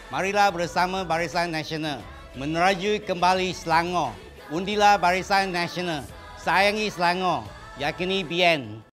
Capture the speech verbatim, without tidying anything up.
Marilah bersama Barisan Nasional meneraju kembali Selangor. Undilah Barisan Nasional. Sayangi Selangor. Yakini B N.